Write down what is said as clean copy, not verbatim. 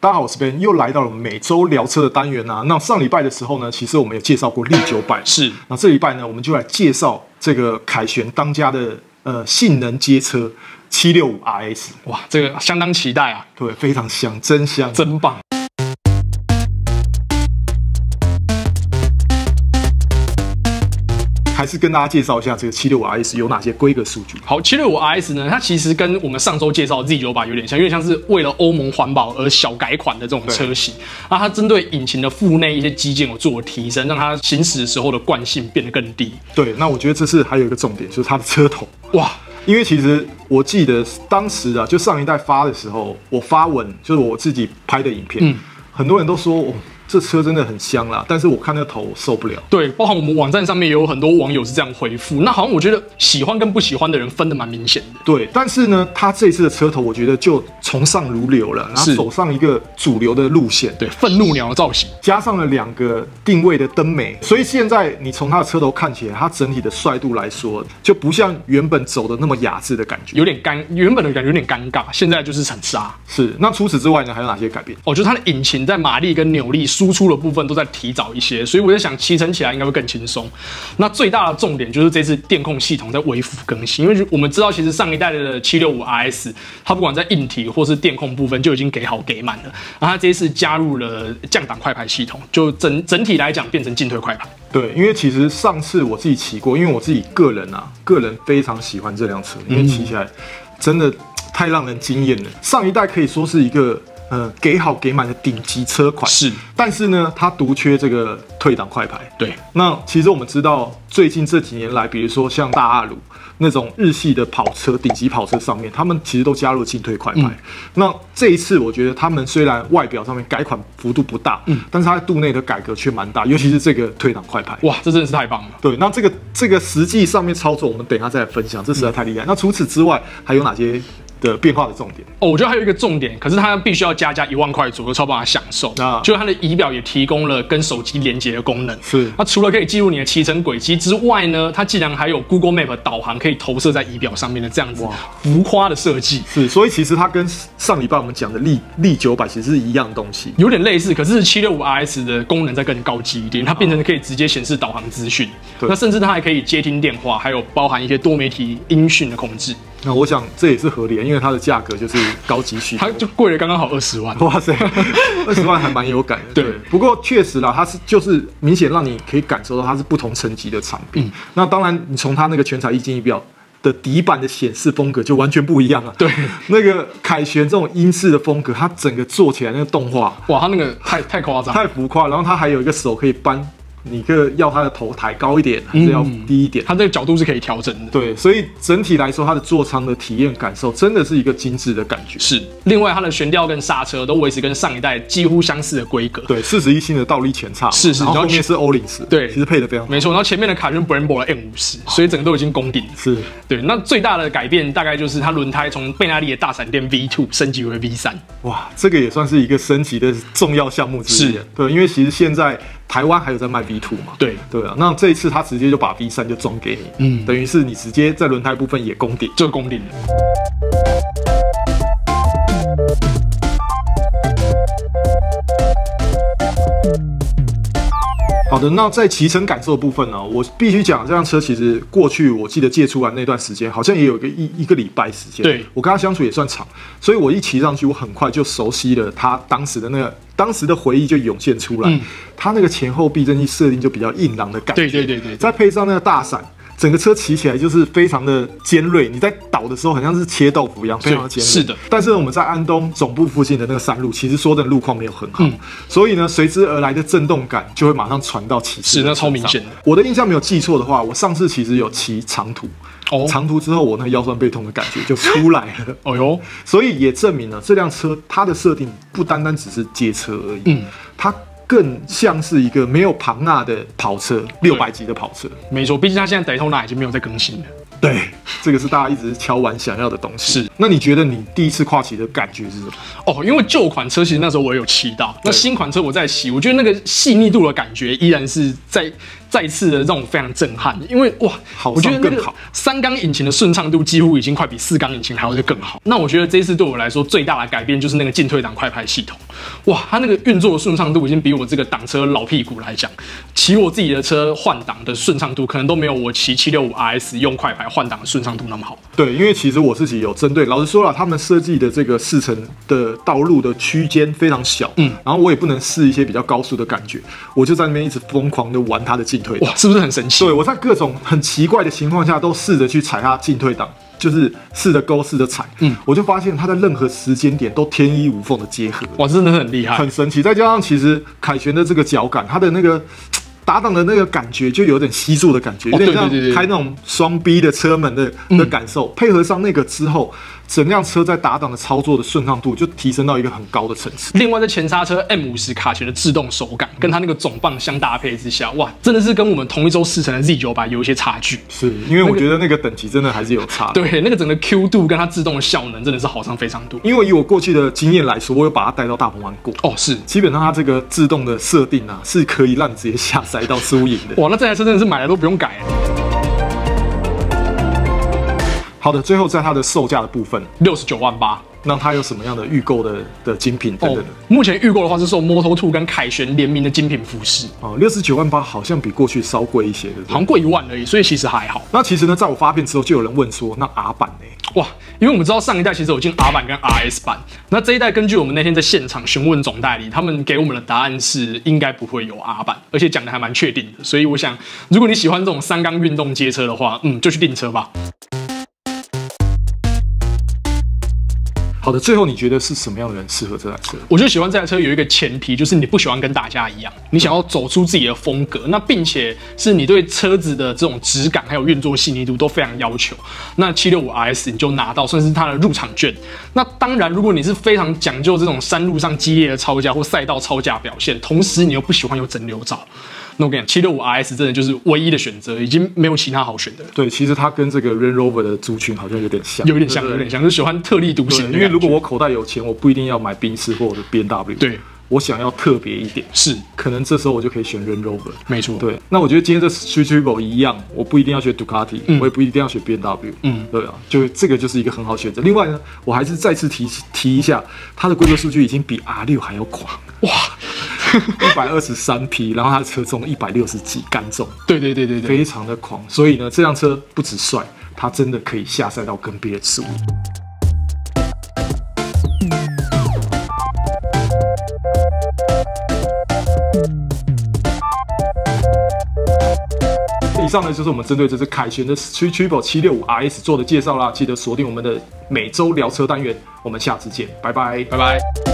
大家好，我是 Ben， 又来到了每周聊车的单元啊。那上礼拜的时候呢，其实我们有介绍过力900， 是。 那这礼拜呢，我们就来介绍这个凯旋当家的性能街车765 RS。 哇，这个相当期待啊！ 对，非常香，真香， 真棒。 还是跟大家介绍一下这个765 RS 有哪些规格数据。 好，765 RS 呢，它其实跟我们上周介绍的 Z900有点像，有点像是为了欧盟环保而小改款的这种车型。那它针对引擎的腹内一些机件有做提升，让它行驶的时候的惯性变得更低。 对，那我觉得这是还有一个重点，就是它的车头。哇！因为其实我记得当时啊，就上一代发的时候，我发文就是我自己拍的影片，很多人都说哦，这车真的很香啦，但是我看那头我受不了。 对，包含我们网站上面也有很多网友是这样回复。那好像我觉得喜欢跟不喜欢的人分得蛮明显的。 对，但是呢，他这一次的车头，我觉得就崇尚如流了，然后走上一个主流的路线。 对，愤怒鸟的造型， 加上了2个定位的灯眉，所以现在你从它的车头看起来，它整体的帅度来说，就不像原本走的那么雅致的感觉， 有点原本的感觉有点尴尬，现在就是很杀。 是。那除此之外呢，还有哪些改变？ 哦，就是它的引擎在马力跟扭力输出的部分都在提早一些，所以我在想骑乘起来应该会更轻松。那最大的重点就是这次电控系统在微幅更新，因为我们知道其实上一代的765 RS 它不管在硬体或是电控部分就已经给好给满了，然后它这一次加入了降档快排系统，就整体来讲变成进退快排。 对，因为其实上次我自己骑过，因为我自己个人非常喜欢这辆车，因为骑起来真的太让人惊艳了。上一代可以说是一个给好给满的顶级车款， 是， 但是呢，它独缺这个退档快排。 对， 那其实我们知道，最近这几年来，比如说像大阿鲁那种日系的跑车、顶级跑车上面，他们其实都加入了进退快排。那这一次，我觉得他们虽然外表上面改款幅度不大，但是它肚内的改革却蛮大，尤其是这个退档快排。 哇，这真的是太棒了。 对，那这个实际上面操作，我们等一下再来分享，这实在太厉害。那除此之外，还有哪些的变化的重点？ 哦，我觉得还有一个重点，可是它必须要加1万块左右才有办法享受。就是它的仪表也提供了跟手机连接的功能。是，那除了可以记录你的骑乘轨迹之外呢，它竟然还有 Google Map 导航可以投射在仪表上面的这样子浮夸的设计。 是，所以其实它跟上礼拜我们讲的力900其实是一样的东西， 有点类似，可是765 RS 的功能再更高级一点，它变成可以直接显示导航资讯。那甚至它还可以接听电话，还有包含一些多媒体音讯的控制。 那我想这也是合理的，因为它的价格就是高级许多， 它就贵了刚刚好20万。 哇塞，20万还蛮有感的。对，不过确实啦，它就是明显让你可以感受到它是不同层级的产品。那当然，你从它那个全彩液晶仪表的底板的显示风格就完全不一样了。对，那个凯旋这种英式的风格，它整个做起来那个动画， 哇，它那个太夸张， 太浮夸。然后它还有一个手可以搬。你要它的头抬高一点，还是要低一点？它这个角度是可以调整的。 对，所以整体来说，它的座舱的体验感受真的是一个精致的感觉。 是，另外它的悬吊跟刹车都维持跟上一代几乎相似的规格。 对，41星的倒立前叉，然后后面是欧领式， 对， 其实配得非常好。 没错，然后前面的凯旋 Brembo 的 M50，所以整个都已经攻顶了。 是， 对。那最大的改变大概就是它轮胎从贝纳利的大闪电 V2 升级为 V3。 哇，这个也算是一个升级的重要项目之一。对，因为其实现在台湾还有在卖 V2 嘛。对啊，那这一次他直接就把 V3 就装给你，等于是你直接在轮胎部分也攻顶， 就攻顶了。 好的，那在骑乘感受的部分呢，我必须讲，这辆车其实过去我记得借出来那段时间，好像也有一个礼拜时间。对，我跟他相处也算长，所以我一骑上去，我很快就熟悉了他当时的回忆就涌现出来。他那个前后避震器设定就比较硬朗的感觉。对，再配上那个大闪。整个车骑起来就是非常的尖锐，你在倒的时候好像是切豆腐一样，非常的尖锐。是的，但是我们在安东总部附近的那个山路，其实说的路况没有很好，所以呢，随之而来的震动感就会马上传到骑士。是， 那超明显的。 我的印象没有记错的话，我上次其实有骑长途，长途之后我那腰酸背痛的感觉就出来了。哦哟，所以也证明了这辆车它的设定不单单只是街车而已，它更像是一个没有庞纳的跑车，600级的跑车。 没错，毕竟它现在Daytona已经没有在更新了。 对，这个是大家一直敲完想要的东西。是，那你觉得你第一次跨骑的感觉是什么？ 哦，因为旧款车其实那时候我有骑到，那新款车我在骑，我觉得那个细腻度的感觉依然是在再次的让我非常震撼，因为哇，我觉得那个3缸引擎的顺畅度几乎已经快比4缸引擎还要再更好。那我觉得这一次对我来说最大的改变就是那个进退档快排系统，哇，它那个运作的顺畅度已经比我这个挡车老屁股来讲，骑我自己的车换挡的顺畅度可能都没有我骑765 RS 用快排换挡的顺畅度那么好。 对，因为其实我自己有针对，老实说了，他们设计的这个4层的道路的区间非常小，然后我也不能试一些比较高速的感觉，我就在那边一直疯狂的玩它的进退档， 哇，是不是很神奇？ 对，我在各种很奇怪的情况下都试着去踩它进退档，就是试着勾，试着踩，我就发现它在任何时间点都天衣无缝的结合， 哇，真的很厉害， 很神奇。再加上其实凯旋的这个脚感，它的那个打档的那个感觉就有点吸住的感觉，有点像开那种双 B 的车门的感受，配合上那个之后，整辆车在打档的操作的顺畅度就提升到一个很高的层次。 另外，在前刹车 M50卡钳的制动手感，跟它那个总棒相搭配之下，哇，真的是跟我们同一周试乘的 Z900有一些差距。 是因为我觉得那个等级真的还是有差。 对，那个整个 Q 度跟它制动的效能真的是好上非常多。 因为以我过去的经验来说，我有把它带到大鹏湾过。 哦，是， 基本上它这个制动的设定啊，是可以让你直接下塞到输赢的。 哇，那这台车真的是买来都不用改。 好的，最后在它的售价的部分 ，69万8。 那它有什么样的预购的精品等等的？ 目前预购的话是受 Moto2 跟凯旋联名的精品服饰。 哦，69万8好像比过去稍贵一些，对不对？ 好像贵1万而已，所以其实还好。 那其实呢，在我发片之后，就有人问说，那 R 版呢？ 哇，因为我们知道上一代其实有进 R 版跟 RS 版，那这一代根据我们那天在现场询问总代理，他们给我们的答案是应该不会有 R 版，而且讲的还蛮确定的。所以我想，如果你喜欢这种3缸运动街车的话，就去订车吧。 好的，最后你觉得是什么样的人适合这台车？ 我就喜欢这台车有一个前提，就是你不喜欢跟大家一样，你想要走出自己的风格，那并且是你对车子的这种质感还有运作细腻度都非常要求。那765 RS 你就拿到算是它的入场券。那当然，如果你是非常讲究这种山路上激烈的超驾或赛道超驾表现，同时你又不喜欢有整流罩，那我跟你讲，765 RS 真的就是唯一的选择，已经没有其他好选的了。 对，其实它跟这个 Range Rover 的族群好像有点像， 有点像，就是喜欢特立独行的。 因为如果我口袋有钱，我不一定要买宾士或者 BMW。 对。 我想要特别一点， 是可能这时候我就可以选 Range Rover， 没错。 对，那我觉得今天这 Street Triple 一样，我不一定要选 Ducati，我也不一定要选 BMW，对啊，就这个就是一个很好选择。另外呢，我还是再次提一下，它的规格数据已经比 R6 还要狂，哇，123匹，然后它的车重160几干重， 对， 非常的狂。所以呢，这辆车不止帅，它真的可以下赛道跟别人输赢。以上呢就是我们针对这次凯旋的 Street Triple 765 RS 做的介绍啦，记得锁定我们的每周聊车单元，我们下次见，拜拜， 拜拜。